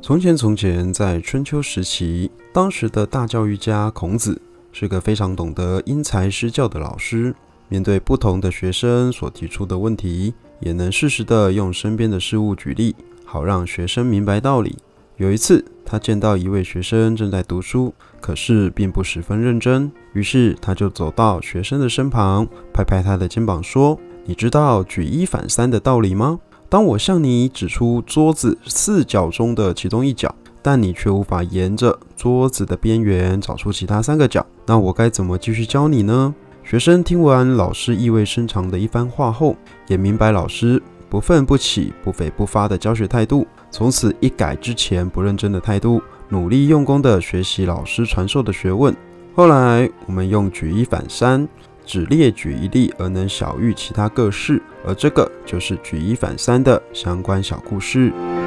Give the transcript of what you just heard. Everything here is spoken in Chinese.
从前，从前，在春秋时期，当时的大教育家孔子是个非常懂得因材施教的老师。面对不同的学生所提出的问题，也能适时的用身边的事物举例，好让学生明白道理。有一次，他见到一位学生正在读书，可是并不十分认真，于是他就走到学生的身旁，拍拍他的肩膀说：“你知道举一反三的道理吗？当我向你指出桌子4角中的其中一角，但你却无法沿着桌子的边缘找出其他3个角，那我该怎么继续教你呢？”学生听完老师意味深长的一番话后，也明白老师不愤不起、不悱不发的教学态度，从此一改之前不认真的态度，努力用功的学习老师传授的学问。后来我们用举一反三，只列举一例而能晓喻其他各事，而这个就是举一反三的相关小故事。